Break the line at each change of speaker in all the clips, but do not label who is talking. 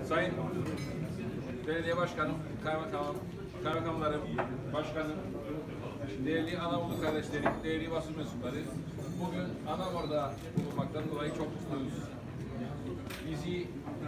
Sayın Belediye Başkanım, kaymakamlarım, başkanım, değerli Anamurlu kardeşlerim, değerli basın mensupları, bugün Anamur'da bulunmaktan dolayı çok mutluyuz. Bizi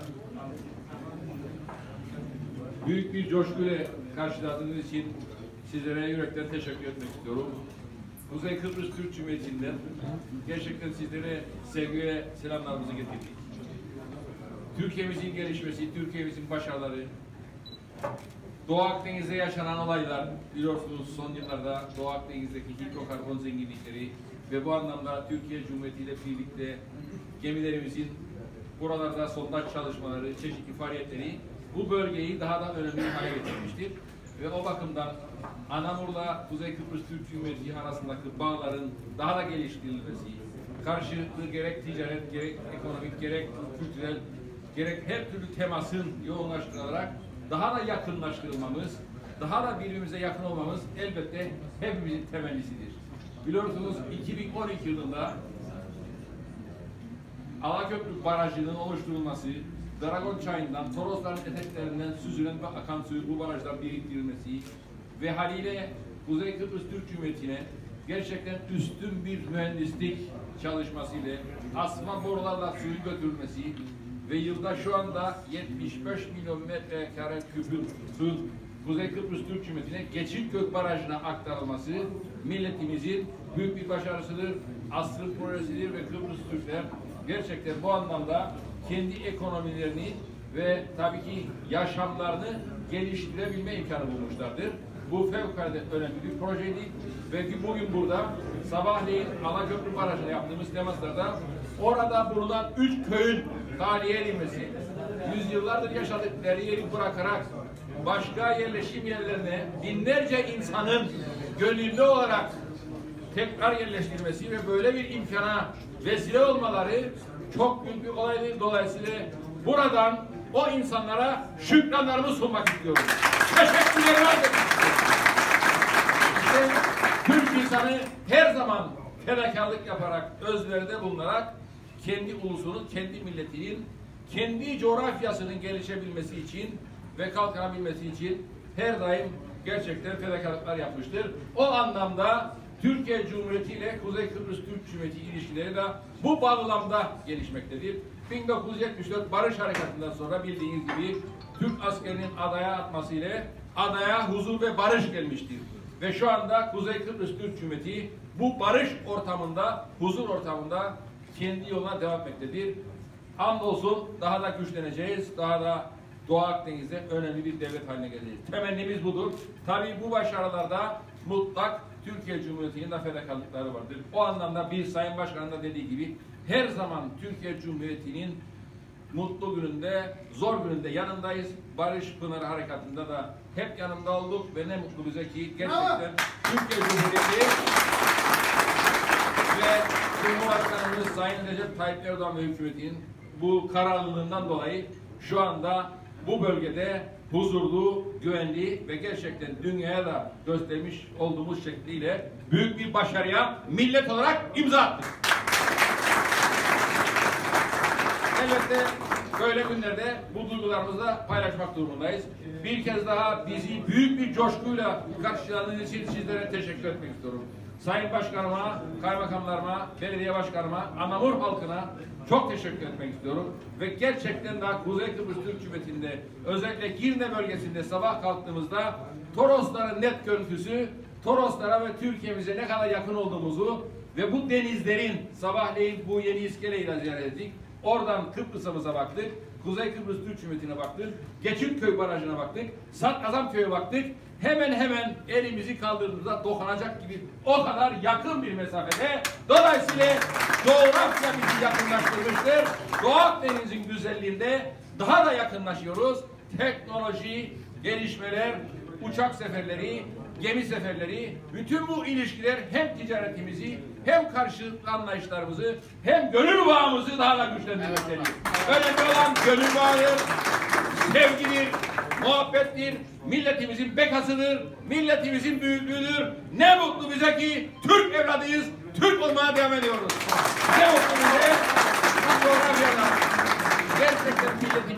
büyük bir coşkuyla karşıladığınız için sizlere yürekten teşekkür etmek istiyorum. Kuzey Kıbrıs Türk Cumhuriyeti'nden gerçekten sizlere sevgi ve selamlarımızı getirdik. Türkiye'mizin gelişmesi, Türkiye'mizin başarıları, Doğu Akdeniz'de yaşanan olaylar, biliyorsunuz son yıllarda Doğu Akdeniz'deki hidrokarbon zenginlikleri ve bu anlamda Türkiye Cumhuriyeti ile birlikte gemilerimizin buralarda sondaj çalışmaları, çeşitli faaliyetleri bu bölgeyi daha da önemli bir hale getirmiştir. Ve o bakımdan Anamur'la Kuzey Kıbrıs Türk Cumhuriyeti arasındaki bağların daha da geliştirilmesi, karşılıklı gerek ticaret, gerek ekonomik, gerek kültürel, gerek her türlü temasın yoğunlaştırılarak daha da yakınlaştırılmamız, daha da birbirimize yakın olmamız elbette hepimizin temennisidir. Biliyorsunuz 2012 yılında Alaköprü Barajı'nın oluşturulması, Dragon Çayı'ndan, Torosların eteklerinden süzülen ve akan suyu bu barajdan biriktirilmesi ve haliyle Kuzey Kıbrıs Türk Cumhuriyeti'ne gerçekten üstün bir mühendislik çalışmasıyla asma borularla suyun götürülmesi ve yılda şu anda 75 milyon metrekare küpün suyun Kuzey Kıbrıs Türk Cumhuriyeti'ne Geçitgök Barajı'na aktarılması milletimizin büyük bir başarısıdır, asrın projesidir ve Kıbrıs Türkler gerçekten bu anlamda kendi ekonomilerini ve tabii ki yaşamlarını geliştirebilme imkanı bulmuşlardır. Bu fevkalade önemli bir projeydi ve bugün burada sabahleyin Alaköprü Barajı'na yaptığımız temaslarda orada bulunan 3 köyün tahliye edilmesi, yüzyıllardır yaşadıkları yeri bırakarak başka yerleşim yerlerine binlerce insanın gönüllü olarak tekrar yerleştirilmesi ve böyle bir imkana vesile olmaları çok büyük bir olaydır. Dolayısıyla buradan o insanlara şükranlarımı sunmak istiyorum. Teşekkürlerimi arz etmek istiyorum. İşte Türk insanı her zaman fedakarlık yaparak, özveride bulunarak kendi ulusunun, kendi milletinin, kendi coğrafyasının gelişebilmesi için ve kalkınabilmesi için her daim gerçekten fedakarlıklar yapmıştır. O anlamda Türkiye Cumhuriyeti ile Kuzey Kıbrıs Türk Cumhuriyeti ilişkileri de bu bağlamda gelişmektedir. 1974 Barış Harekatı'ndan sonra bildiğiniz gibi Türk askerinin adaya atması ile adaya huzur ve barış gelmiştir. Ve şu anda Kuzey Kıbrıs Türk Cumhuriyeti bu barış ortamında, huzur ortamında kendi yoluna devam etmektedir. Hamdolsun daha da güçleneceğiz, daha da Doğu Akdeniz'de önemli bir devlet haline geleceğiz. Temennimiz budur. Tabii bu başarılarda mutlak Türkiye Cumhuriyeti'nin de fedakarlıkları vardır. O anlamda bir Sayın Başkan'ın da dediği gibi her zaman Türkiye Cumhuriyeti'nin mutlu gününde, zor gününde yanındayız. Barış Pınarı Harekatı'nda da hep yanında olduk ve ne mutlu bize ki gerçekten Türkiye Cumhuriyeti ve Cumhurbaşkanımız Sayın Recep Tayyip Erdoğan ve hükümetinin bu kararlılığından dolayı şu anda bu bölgede huzurlu, güvenli ve gerçekten dünyaya da göstermiş olduğumuz şekliyle büyük bir başarıya millet olarak imza attık. Elbette böyle günlerde bu duygularımızı da paylaşmak durumundayız. Bir kez daha bizi büyük bir coşkuyla karşıladığınız için sizlere teşekkür etmek istiyorum. Sayın Başkanıma, kaymakamlarıma, belediye başkanıma, Anamur halkına çok teşekkür etmek istiyorum. Ve gerçekten daha Kuzey Kıbrıs Türk Cumhuriyeti'nde özellikle Girne bölgesinde sabah kalktığımızda Torosların net görüntüsü, Toroslara ve Türkiye'mize ne kadar yakın olduğumuzu ve bu denizlerin sabahleyin bu yeni iskeleyle ziyaret ettik. Oradan Kıbrıs'ımıza baktık. Kuzey Kıbrıs Türk Cumhuriyeti'ne baktık. Geçitköy Barajı'na baktık. Satkazamköy'e baktık. Hemen elimizi kaldırdığımızda dokunacak gibi o kadar yakın bir mesafede. Dolayısıyla coğrafya bizi yakınlaştırmıştır. Doğu Akdeniz'in güzelliğinde daha da yakınlaşıyoruz. Teknoloji, gelişmeler, uçak seferleri, gemi seferleri, bütün bu ilişkiler hem ticaretimizi, hem karşılıklı anlayışlarımızı, hem gönül bağımızı daha da güçlendirmektedir. Önemli olan gönül bağıdır, sevgidir, muhabbettir, milletimizin bekasıdır, milletimizin büyüklüğüdür. Ne mutlu bize ki Türk evladıyız, Türk olmaya devam ediyoruz. Ne mutlu bize bu coğrafyada gerçekten milletimizin başarısı.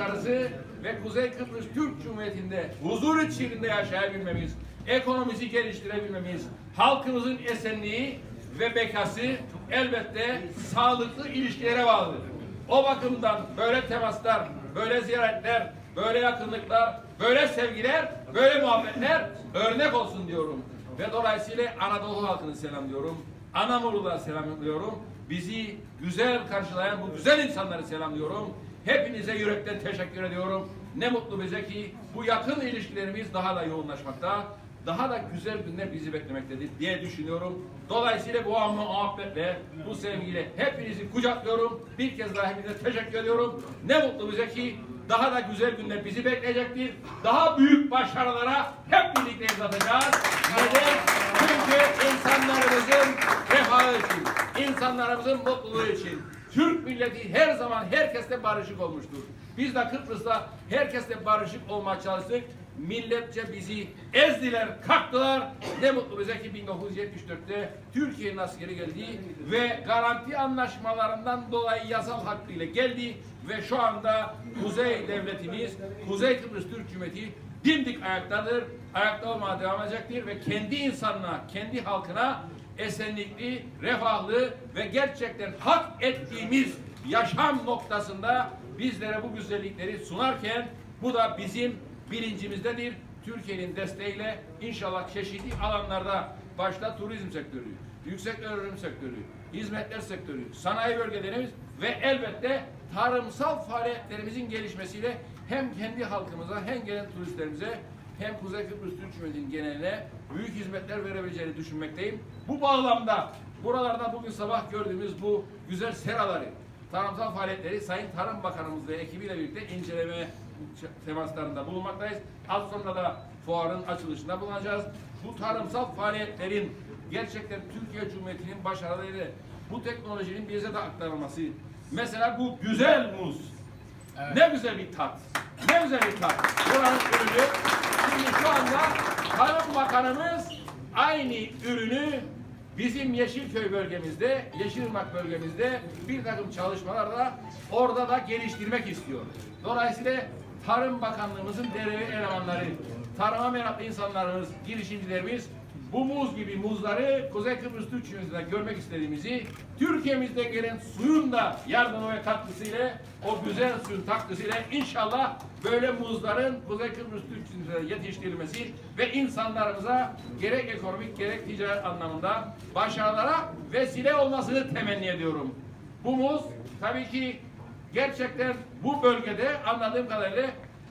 başarısı ve Kuzey Kıbrıs Türk Cumhuriyeti'nde huzur içinde yaşayabilmemiz, ekonomimizi geliştirebilmemiz, halkımızın esenliği ve bekası elbette sağlıklı ilişkilere bağlıdır. O bakımdan böyle temaslar, böyle ziyaretler, böyle yakınlıklar, böyle sevgiler, böyle muhabbetler örnek olsun diyorum. Ve dolayısıyla Anadolu halkını selamlıyorum. Anamur'u selamlıyorum. Bizi güzel karşılayan bu güzel insanları selamlıyorum. Hepinize yürekten teşekkür ediyorum. Ne mutlu bize ki bu yakın ilişkilerimiz daha da yoğunlaşmakta, daha da güzel günler bizi beklemektedir diye düşünüyorum. Dolayısıyla bu muhabbetle, bu sevgiyle hepinizi kucaklıyorum. Bir kez daha hepinize teşekkür ediyorum. Ne mutlu bize ki daha da güzel günler bizi bekleyecektir. Daha büyük başarılara hep birlikte imza atacağız. Neden? Çünkü insanlarımızın refahı için, insanlarımızın mutluluğu için. Türk milleti her zaman herkesle barışık olmuştur. Biz de Kıbrıs'ta herkesle barışık olmaya çalıştık. Milletçe bizi ezdiler, kalktılar. Ne mutlu bize ki 1974'te Türkiye'nin askeri geldi ve garanti anlaşmalarından dolayı yasal hakkıyla geldi ve şu anda Kuzey Devletimiz, Kuzey Kıbrıs Türk Cumhuriyeti dimdik ayaktadır, ayakta olmaya devam edecektir ve kendi insanına, kendi halkına esenlikli, refahlı ve gerçekten hak ettiğimiz yaşam noktasında bizlere bu güzellikleri sunarken bu da bizim bilincimizdedir. Türkiye'nin desteğiyle inşallah çeşitli alanlarda başta turizm sektörü, yüksek öğrenim sektörü, hizmetler sektörü, sanayi bölgelerimiz ve elbette tarımsal faaliyetlerimizin gelişmesiyle hem kendi halkımıza hem gelen turistlerimize hem Kuzey Kıbrıs Türk Cumhuriyeti'nin geneline büyük hizmetler verebileceğini düşünmekteyim. Bu bağlamda buralarda bugün sabah gördüğümüz bu güzel seraları, tarımsal faaliyetleri Sayın Tarım Bakanımız ve ekibiyle birlikte inceleme temaslarında bulunmaktayız. Az sonra da fuarın açılışında bulunacağız. Bu tarımsal faaliyetlerin gerçekten Türkiye Cumhuriyeti'nin başarılarıyla bu teknolojinin bize de aktarılması. Mesela bu güzel muz. Evet. Ne güzel bir tat. Ne güzel bir tat. Buranın ürünü. Şimdi şu anda Tarım Bakanımız aynı ürünü bizim Yeşilköy bölgemizde, Yeşilırmak bölgemizde bir takım çalışmalarda orada da geliştirmek istiyor. Dolayısıyla Tarım Bakanlığımızın değerli elemanları, tarıma meraklı insanlarımız, girişimcilerimiz bu muz gibi muzları Kuzey Kıbrıs Türk Cumhuriyeti'nde görmek istediğimizi, Türkiye'mizden gelen suyun da yardımı ve katkısıyla, o güzel suyun katkısıyla inşallah böyle muzların Kuzey Kıbrıs Türk Cumhuriyeti'nde yetiştirilmesi ve insanlarımıza gerek ekonomik gerek ticaret anlamında başarılara vesile olmasını temenni ediyorum. Bu muz tabii ki gerçekten bu bölgede anladığım kadarıyla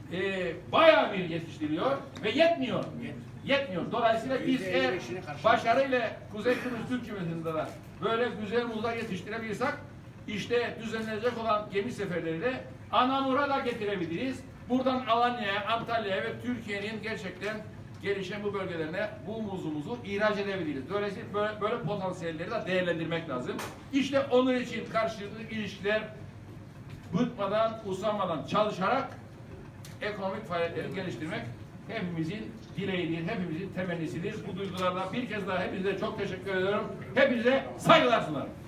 bayağı bir yetiştiriliyor ve yetmiyor. Dolayısıyla biz eğer başarıyla Kuzey Kıbrıs Türk Cumhuriyeti'nde de böyle güzel muzlar yetiştirebilirsek işte düzenlenecek olan gemi seferleriyle Anamur'a da getirebiliriz. Buradan Alanya'ya, Antalya'ya ve Türkiye'nin gerçekten gelişen bu bölgelerine bu muzumuzu ihraç edebiliriz. Dolayısıyla böyle potansiyelleri de değerlendirmek lazım. İşte onun için karşılıklı ilişkiler bıkmadan, usanmadan çalışarak ekonomik faaliyetleri geliştirmek hepimizin dileğidir, hepimizin temennisidir. Bu duygularla bir kez daha hepinize çok teşekkür ediyorum. Hepinize saygılar sunarım.